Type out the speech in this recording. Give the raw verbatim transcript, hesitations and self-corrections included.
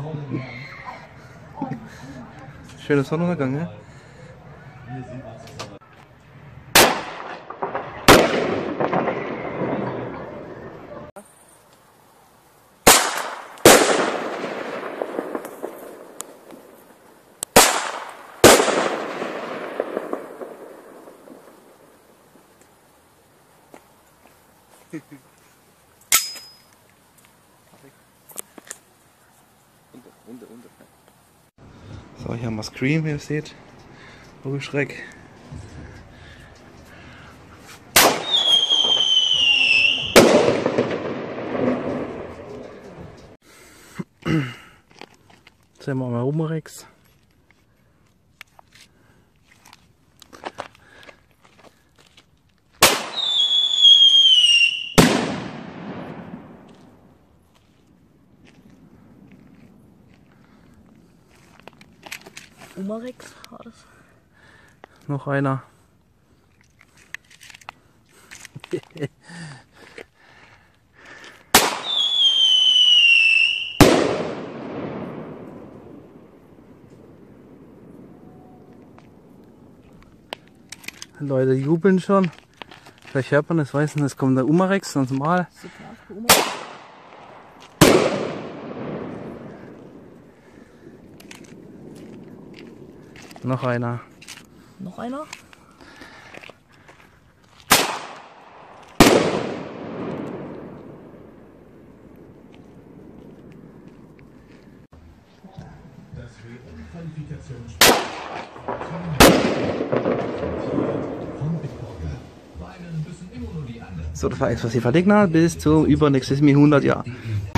Schöner Sonnenuntergang, ja? Unter, unter, unter. So, hier haben wir Scream, wie ihr seht. Vogelschreck. Jetzt haben wir mal Umarex. Umarex war das. Noch einer. Leute jubeln schon. Vielleicht hört man das, weiß nicht, es kommt der Umarex, ganz normal. Noch einer. Noch einer? Das W M-Qualifikationsspiel von Bitburger. Weil ein bisschen immer nur die anderen. So, das war alles, was ich verlegt habe, bis zum übernächstes hundert Jahr.